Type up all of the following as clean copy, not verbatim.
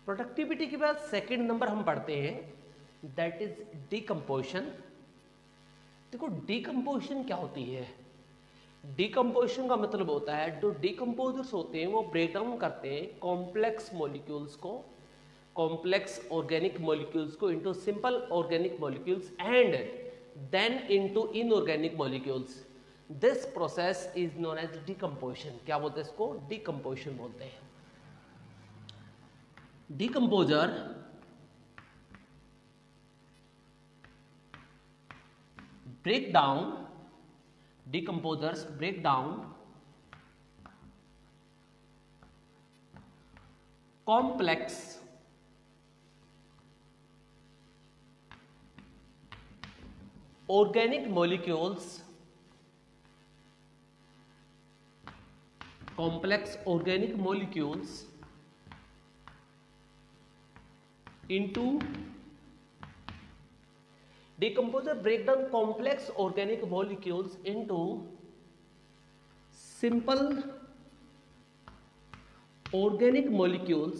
Productivity के बाद second number हम पढ़ते हैं, दैट इज डिकम्पोजिशन। देखो डिकम्पोजिशन क्या होती है? डिकम्पोजिशन का मतलब होता है, जो डिकम्पोजर्स होते हैं वो ब्रेक डाउन करते हैं कॉम्प्लेक्स मॉलिक्यूल्स को, कॉम्प्लेक्स ऑर्गेनिक मॉलिक्यूल्स को into simple organic molecules and then into inorganic molecules. This process is known as decomposition. क्या बोलते हैं इसको? डिकम्पोजिशन बोलते हैं। Decomposer break down, decomposers break down complex organic molecules, complex organic molecules into decomposer break down complex organic molecules into simple organic molecules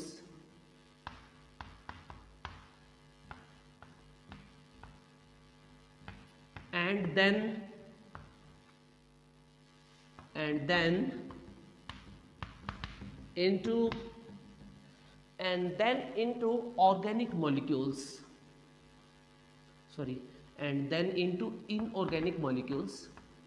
and then into organic molecules, sorry, and then into inorganic molecules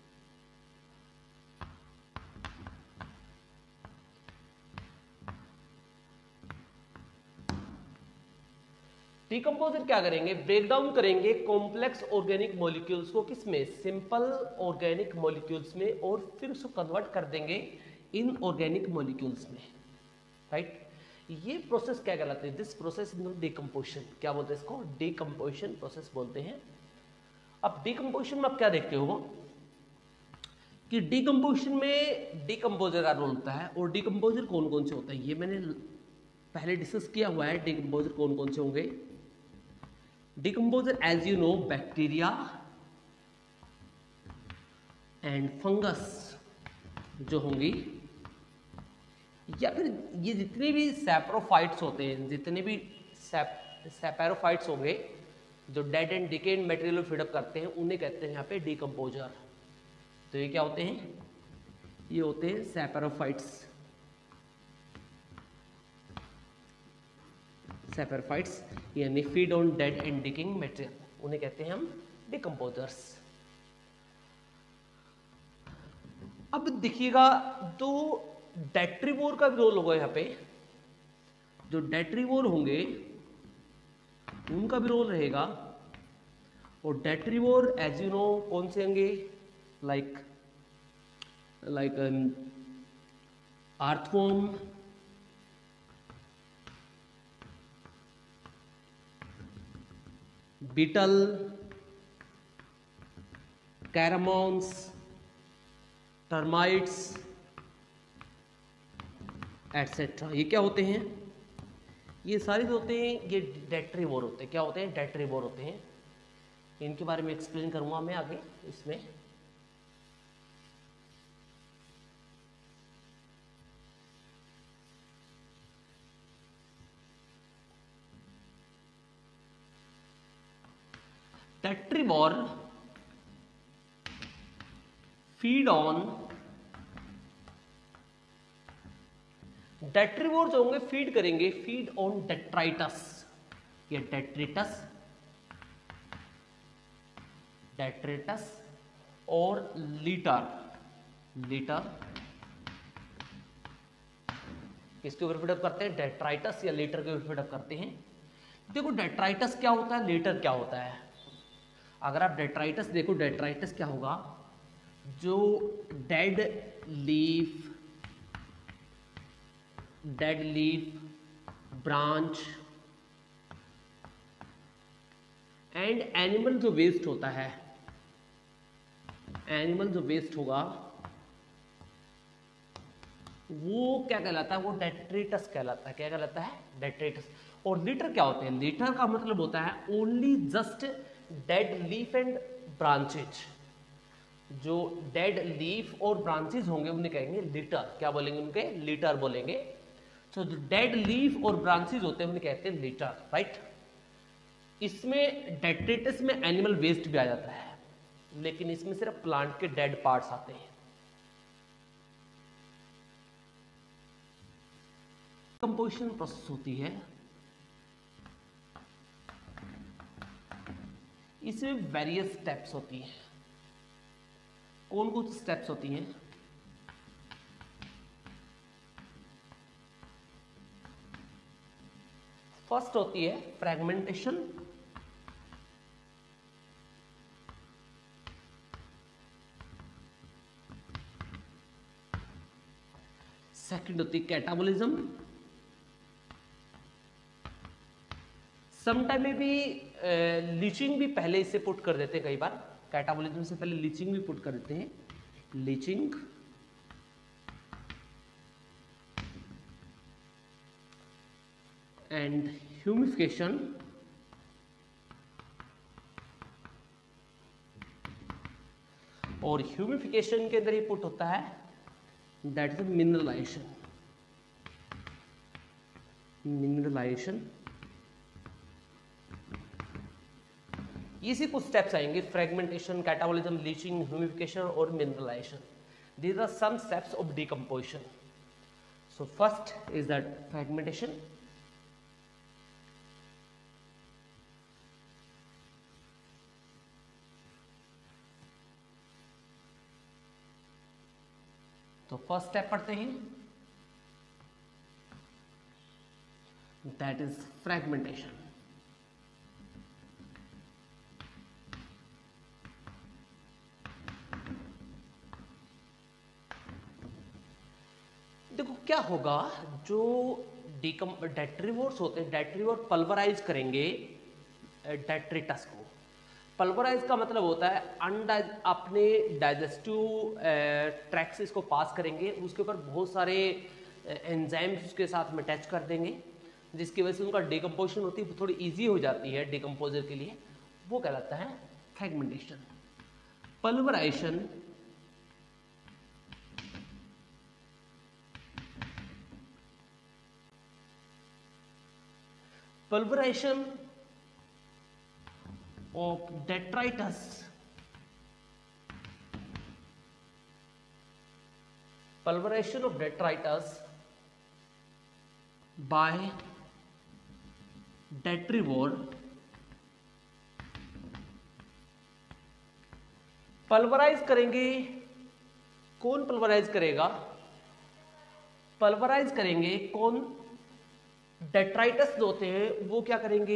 decomposer क्या करेंगे? Break down करेंगे complex organic molecules को, किसमें? Simple organic molecules में, और फिर उसको convert कर देंगे इनऑर्गेनिक मॉलिक्यूल्स में, राइट? ये प्रोसेस क्या कहलाते हैं? This process is decomposition. क्या बोलते हैं इसको? डिकम्पोजिशन प्रोसेस बोलते हैं। अब डिकम्पोजिशन में आप क्या देखते हो कि डिकम्पोजिशन में डिकम्पोजर का रोल होता है, और डिकम्पोजर कौन कौन से होते हैं ये मैंने पहले डिस्कस किया हुआ है। डिकम्पोजर कौन कौन से होंगे? Decomposer as you know bacteria and fungus जो होंगी, या फिर ये जितने भी सैप्रोफाइट्स होते हैं, जितने भी सैपेरोफाइट्स होंगे जो डेड एंड डिकेड मटेरियल को फीडअप करते हैं, उन्हें कहते हैं यहाँ पे डिकम्पोजर। तो ये क्या होते हैं? ये होते हैं सैपेरोफाइट्स। सैपेरोफाइट्स यानी feed on dead and decaying material, उन्हें कहते हैं हम डिकम्पोजर्स। अब देखिएगा, तो डेट्रीवोर का भी रोल होगा यहाँ पे। जो डेट्रीवोर होंगे उनका भी रोल रहेगा, और डेट्रीवोर एज यू नो कौन से होंगे? लाइक अर्थवॉर्म, बीटल, कैरामॉन्स, टर्माइट्स एटसेट्रा। ये क्या होते हैं? ये सारे जो होते हैं ये डेट्रीवोर होते हैं। क्या होते हैं? डेट्रीवोर होते हैं। इनके बारे में एक्सप्लेन करूंगा मैं आगे इसमें। डेट्रीवोर फीड ऑन, डेट्रीवोर जो होंगे फीड करेंगे, फीड ऑन डेट्राइटस। ये डेट्रिटस, डेट्रिटस और लीटर। लीटर किसके ऊपर फीडअप करते हैं? डेट्राइटस या लीटर के ऊपर फीडअप करते हैं। देखो डेट्राइटस क्या होता है, लीटर क्या होता है। अगर आप डेट्राइटस देखो, डेट्राइटस क्या होगा? जो dead leaf, branch and animal जो वेस्ट होता है, एनिमल जो वेस्ट होगा वो क्या कहलाता है? वो डेट्रिटस कहलाता है। क्या कहलाता है? डेट्रिटस। और लीटर क्या होते हैं? लीटर का मतलब होता है only just dead leaf and branches. जो डेड लीफ और ब्रांचेज होंगे उन्हें कहेंगे लीटर। क्या बोलेंगे? उनके लीटर बोलेंगे। तो जो डेड लीफ और ब्रांचेज होते हैं उन्हें कहते हैं लिटर, राइट। इसमें डेट्रिटस में एनिमल वेस्ट भी आ जाता है, लेकिन इसमें सिर्फ प्लांट के डेड पार्ट्स आते हैं। कंपोजिशन प्रोसेस होती है, इसमें वेरियस स्टेप्स होती हैं। कौन कौन सी स्टेप्स होती हैं? फर्स्ट होती है फ्रेगमेंटेशन, सेकंड होती है कैटाबोलिज्म, समटाइम में भी लीचिंग भी पहले इससे पुट कर देते हैं, कई बार कैटाबोलिज्म से पहले लीचिंग भी पुट कर देते हैं, लीचिंग। एंड ह्यूमिफिकेशन, और ह्यूमिफिकेशन के अंदर ही पुट होता है दैट इज मिनरलाइजेशन। मिनरलाइजेशन, ये से कुछ स्टेप्स आएंगे, फ्रेगमेंटेशन, कैटाबोलिज्म, लीचिंग, ह्यूमिफिकेशन और mineralization. These are some steps of decomposition. So first is that fragmentation, तो फर्स्ट स्टेप पढ़ते हैं, दैट इज फ्रेगमेंटेशन। देखो क्या होगा, जो डेट्रीवोर्स होते हैं, डेट्रीवोर पल्वराइज करेंगे डेट्रिटस को। पल्वराइज का मतलब होता है अपने डाइजेस्टिव ट्रैक से इसको पास करेंगे, उसके ऊपर बहुत सारे एंजाइम्स उसके साथ में अटैच कर देंगे, जिसकी वजह से उनका डिकम्पोजिशन होती है थोड़ी इजी हो जाती है डिकम्पोजर के लिए, वो कहलाता है fragmentation. Pulverization pulverization of detritus by detrivore, pulverize करेंगे। कौन पल्वराइज करेगा? पल्वराइज करेंगे कौन? डेट्राइटस होते हैं वो क्या करेंगे?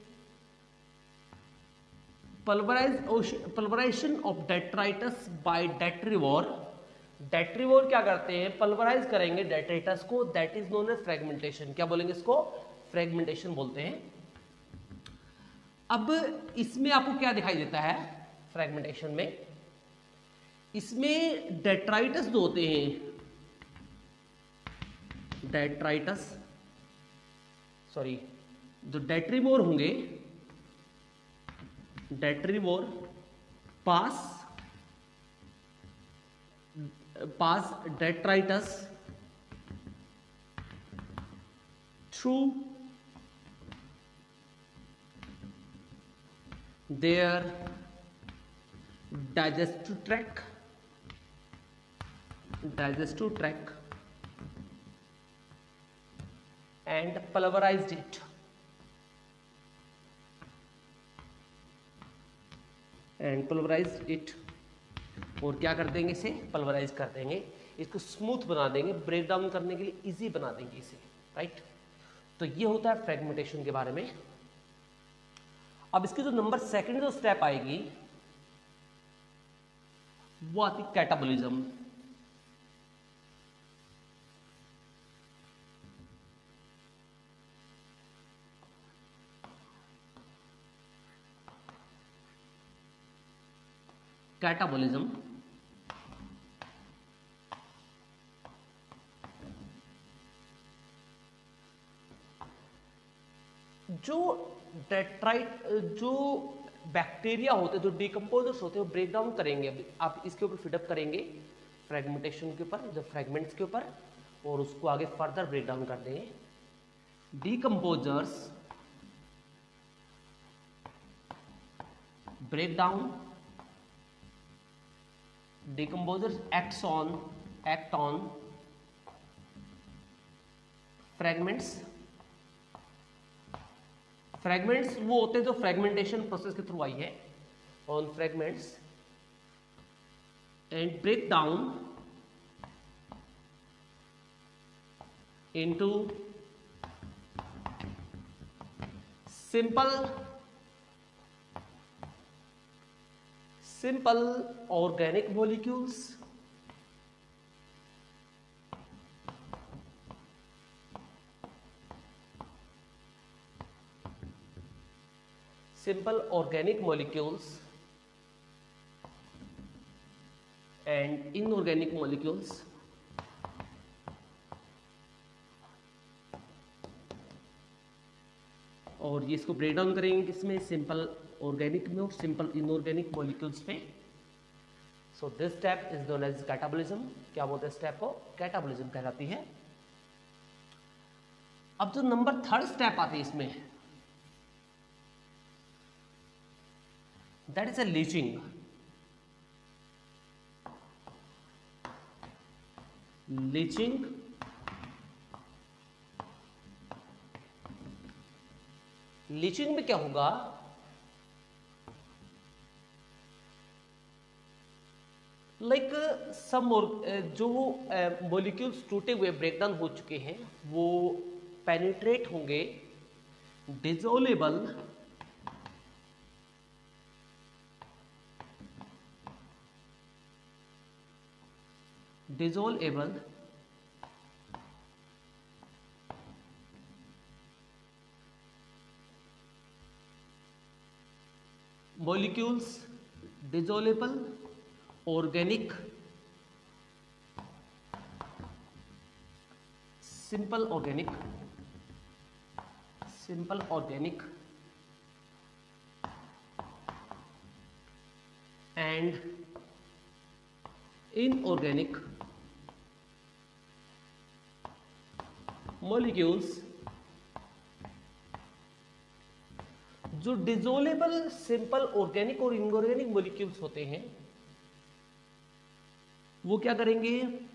Pulverization of detritus by detrivore. Detrivore क्या करते हैं? पल्वराइज करेंगे डेट्राइटस को, that is known as fragmentation. क्या बोलेंगे इसको? फ्रेगमेंटेशन बोलते हैं। अब इसमें आपको क्या दिखाई देता है फ्रेगमेंटेशन में? इसमें डेट्राइटस जो होते हैं, डेट्राइटस सॉरी जो डेट्रीवोर होंगे, detrivore pass detritus through their digestive tract and pulverized it और क्या कर देंगे? इसे पल्वराइज कर देंगे, इसको स्मूथ बना देंगे, ब्रेक डाउन करने के लिए इजी बना देंगे इसे, राइट। तो ये होता है फ्रेगमेंटेशन के बारे में। अब इसकी जो नंबर सेकंड जो स्टेप आएगी वो आती कैटाबोलिज्म। कैटाबोलिज्म जो बैक्टीरिया होते हैं, जो डिकम्पोजर्स होते हैं, वो ब्रेक डाउन करेंगे। आप इसके ऊपर फिडअप करेंगे फ्रेगमेंटेशन के ऊपर, जो फ्रेगमेंट्स के ऊपर, और उसको आगे फर्दर ब्रेक डाउन कर देंगे। Decomposers break down, decomposers act on fragments. Fragments वो होते हैं जो फ्रैगमेंटेशन प्रोसेस के थ्रू आई है, on fragments and break down into simple organic molecules and inorganic molecules और ये इसको ब्रेक डाउन करेंगे किसमें, सिंपल ऑर्गेनिक में और सिंपल इनऑर्गेनिक मॉलिक्यूल्स में। So this step is known as catabolism. क्या बोलते हैं स्टेप को, कैटाबॉलिज्म कहलाती है। अब जो नंबर 3rd स्टेप आती है इसमें, that is a leaching. Leaching में क्या होगा, लाइक सम जो मॉलिक्यूल्स टूटे हुए ब्रेकडाउन हो चुके हैं वो पेनिट्रेट होंगे डिसोलेबल molecules, dissolvable organic simple organic and inorganic molecules। जो डिसोलेबल सिंपल ऑर्गेनिक और इनऑर्गेनिक मॉलिक्यूल्स होते हैं वो क्या करेंगे,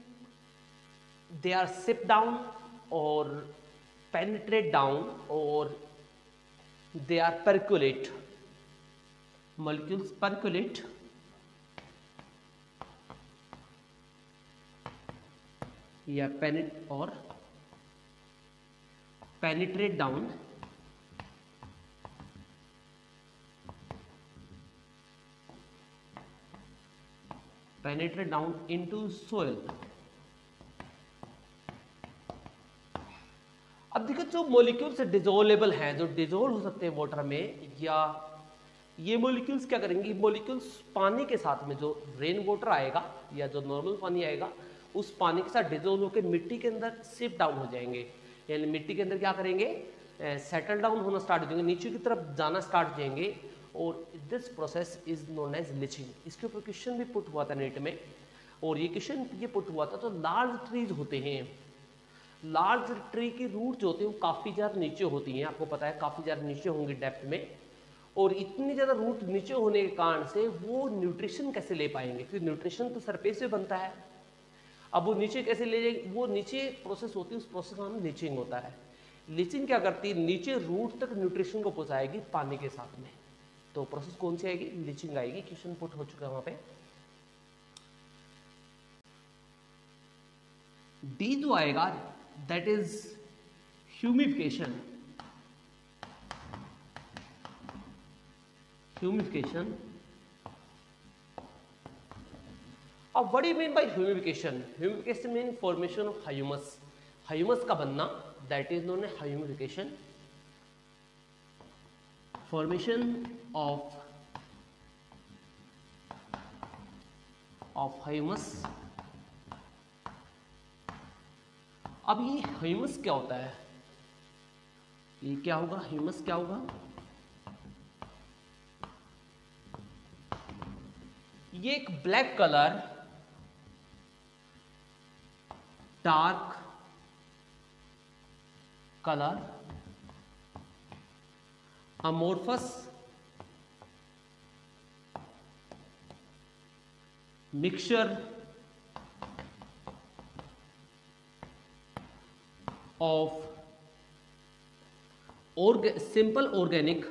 दे आर सिप डाउन और पेनिट्रेट डाउन और they are percolate. Molecules percolate या पेनिट्रेट डाउन into soil। अब देखो जो मॉलिक्यूल्स डिसोलेबल हैं, जो डिसोल्व हो सकते हैं वाटर में, या ये मॉलिक्यूल्स क्या करेंगे, मॉलिक्यूल्स पानी के साथ में जो रेन वाटर आएगा या जो नॉर्मल पानी आएगा उस पानी के साथ डिसोल्व होकर मिट्टी के अंदर सिप डाउन हो जाएंगे। यानी मिट्टी के अंदर क्या करेंगे, सेटल डाउन होना स्टार्ट हो जाएंगे, नीचे की तरफ जाना स्टार्ट हो जाएंगे और this process is known as leaching. इसके ऊपर क्वेश्चन भी पुट हुआ था नेट में, और ये क्वेश्चन ये पुट हुआ था, तो लार्ज ट्रीज होते हैं, लार्ज ट्री की रूट जो होते हैं वो काफ़ी ज़्यादा नीचे होती हैं, आपको पता है काफ़ी ज़्यादा नीचे होंगी डेप्थ में, और इतनी ज़्यादा रूट नीचे होने के कारण से वो न्यूट्रिशन कैसे ले पाएंगे, क्योंकि न्यूट्रिशन तो सरफेस से बनता है। अब वो नीचे कैसे ले जाएंगे, वो नीचे प्रोसेस होती है, उस प्रोसेस का नाम लीचिंग होता है। लीचिंग क्या करती है, नीचे रूट तक न्यूट्रिशन को पहुँचाएगी पानी के साथ में, तो प्रोसेस कौन सी आएगी, लीचिंग आएगी। क्वेश्चन पुट हो चुका है वहां पे। डी जो आएगा दैट इज ह्यूमिफिकेशन। अब what do you mean by humification? Humification mean formation of humus, humus का बनना, that is known as humification. formation of humus। अब ये ह्यूमस क्या होता है, ये क्या होगा, ह्यूमस क्या होगा, ये एक black colour dark color, amorphous mixture of simple organic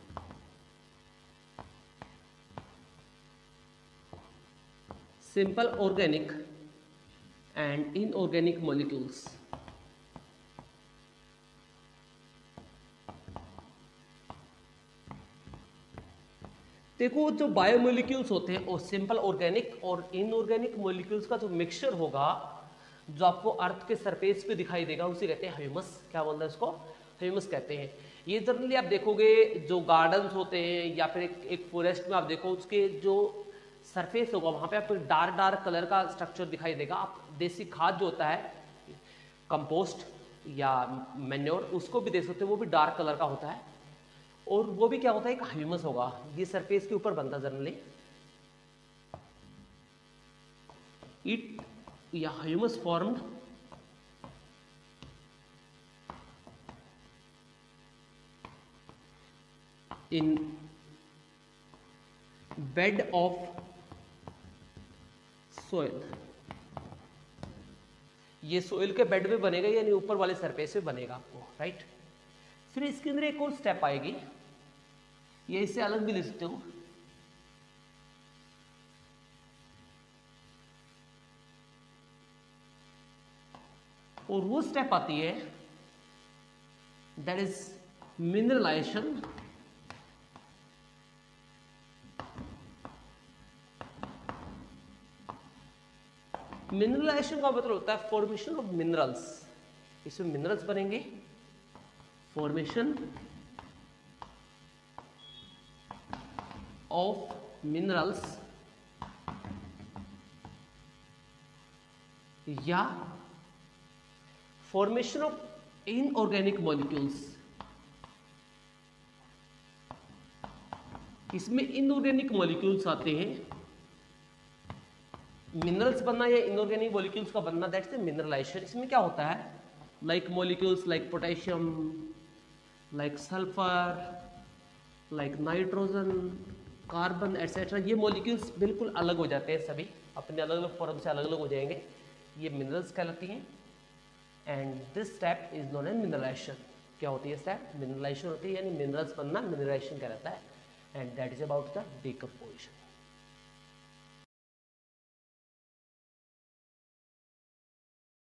and inorganic molecules. देखो जो बायोमोलिक्यूल्स होते हैं और सिंपल ऑर्गेनिक और इनऑर्गेनिक मोलिक्यूल्स का जो मिक्सचर होगा जो आपको अर्थ के सरफेस पे दिखाई देगा उसे कहते हैं ह्यूमस। क्या बोलते हैं इसको? ह्यूमस कहते हैं। ये जनरली आप देखोगे जो गार्डन्स होते हैं या फिर एक फॉरेस्ट में आप देखो उसके जो सरफेस होगा वहां पे आपको डार्क डार्क कलर का स्ट्रक्चर दिखाई देगा। आप देसी खाद जो होता है कंपोस्ट या मैन्योर उसको भी देख सकते हो, वो भी डार्क कलर का होता है और वो भी क्या होता है एक ह्यूमस होगा। ये सरफेस के ऊपर बनता जनरली। इट या humus formed in bed of soil. ये सोइल के बेड में बनेगा यानी ऊपर वाले सरफेस पे बनेगा आपको, राइट। फिर इसके अंदर एक और स्टेप आएगी, ये इससे अलग भी लिख सकते हो। और वो स्टेप आती है दैट इज मिनरलाइजेशन। मिनरलाइजेशन का मतलब होता है फॉर्मेशन ऑफ मिनरल्स। इसमें मिनरल्स बनेंगे, फॉर्मेशन ऑफ मिनरल्स या फॉर्मेशन ऑफ इनऑर्गेनिक मॉलिक्यूल्स। इसमें इनऑर्गेनिक मॉलिक्यूल्स आते हैं। मिनरल्स बनना या इनऑर्गेनिक मॉलिक्यूल्स का बनना, दैट्स द मिनरलाइजेशन। इसमें क्या होता है like molecules like potassium, like sulphur, like nitrogen, carbon etcetera, ये मॉलिक्यूल्स बिल्कुल अलग हो जाते हैं, सभी अपने अलग अलग फॉर्म से अलग अलग हो जाएंगे। ये मिनरल्स कहलाती हैं and this step is known as mineralization. क्या होती है स्टेप? मिनरलाइजेशन होती है, यानी मिनरल्स बनना मिनरलाइजेशन कहलाता है and that is about the decomposition.